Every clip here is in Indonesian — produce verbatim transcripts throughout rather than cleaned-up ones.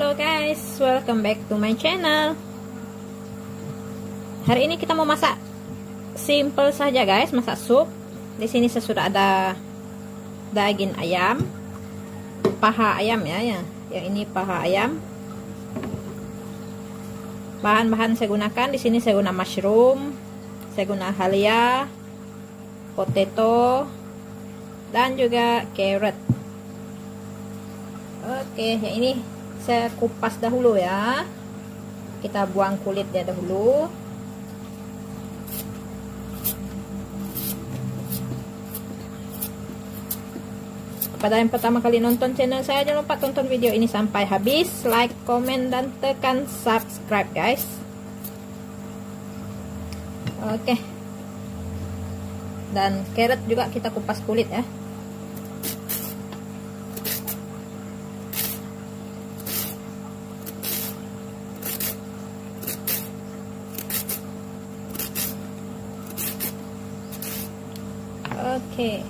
Halo guys, welcome back to my channel. Hari ini kita mau masak simple saja guys, masak sup. Di sini saya sudah ada daging ayam, paha ayam ya, ya. Yang ini paha ayam. Bahan-bahan saya gunakan di sini, saya guna mushroom, saya guna halia, potato, dan juga carrot. Oke, yang ini saya kupas dahulu ya. Kita buang kulitnya dahulu. Pada yang pertama kali nonton channel saya, jangan lupa tonton video ini sampai habis, like, komen, dan tekan subscribe guys. Oke. Dan carrot juga kita kupas kulit ya. Oke.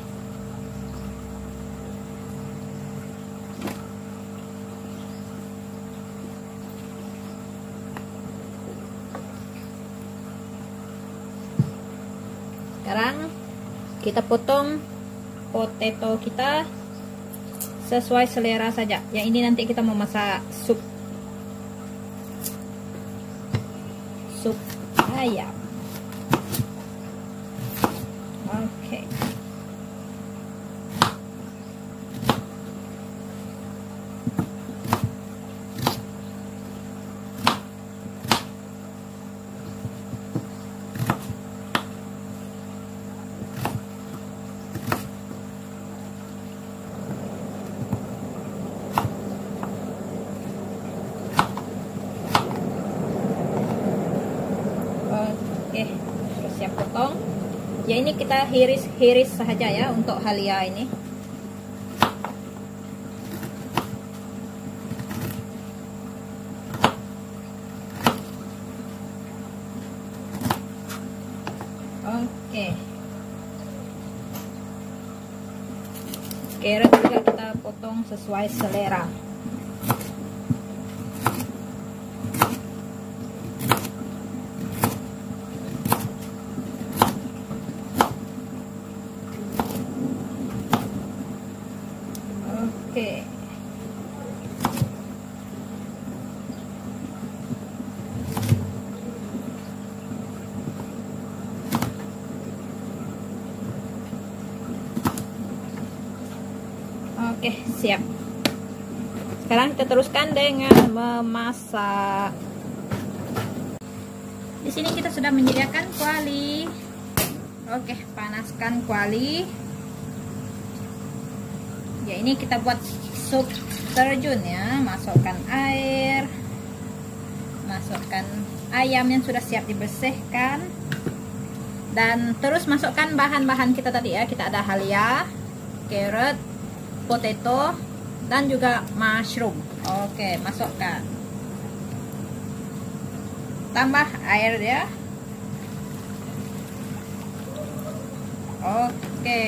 Sekarang kita potong potato kita sesuai selera saja. Yang ini nanti kita mau masak sup. Sup ayam. Oke. Oke, terus siap potong. Ya ini kita hiris-hiris saja ya untuk halia ini. Oke. Carrot juga kita potong sesuai selera. Oke. Oke, siap. Sekarang kita teruskan dengan memasak. Di sini kita sudah menyediakan kuali. Oke, panaskan kuali. Ya, ini kita buat sup terjun ya. Masukkan air, masukkan ayam yang sudah siap dibersihkan, dan terus masukkan bahan-bahan kita tadi ya. Kita ada halia, carrot, potato, dan juga mushroom. Oke, masukkan. Tambah air ya. Oke.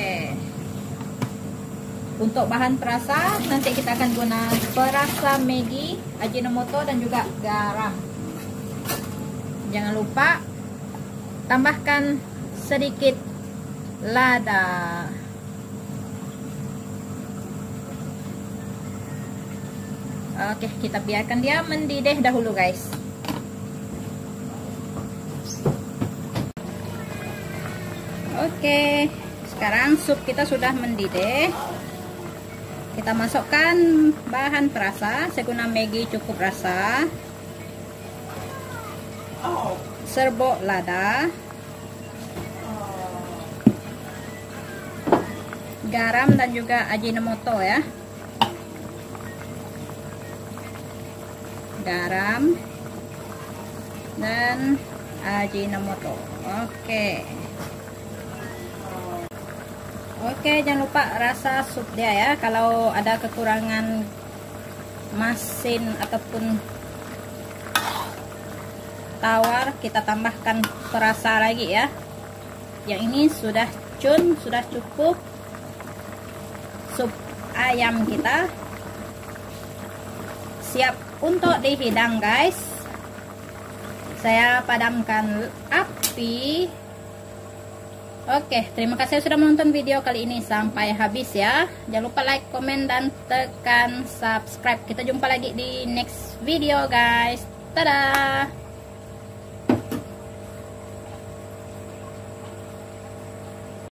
Untuk bahan perasa, nanti kita akan guna perasa Maggi, Ajinomoto, dan juga garam. Jangan lupa tambahkan sedikit lada. Oke, kita biarkan dia mendidih dahulu guys. Oke, sekarang sup kita sudah mendidih. Kita masukkan bahan perasa. Saya guna Maggi cukup rasa, serbuk lada, garam, dan juga Ajinomoto ya. Garam dan Ajinomoto. Oke. Oke, jangan lupa rasa sup dia ya. Kalau ada kekurangan masin ataupun tawar, kita tambahkan perasa lagi ya. Yang ini sudah cun, sudah cukup sup ayam kita. siap untuk dihidang guys. Saya padamkan api. Oke, terima kasih sudah menonton video kali ini sampai habis ya. Jangan lupa like, komen, dan tekan subscribe. Kita jumpa lagi di next video guys. Dadah.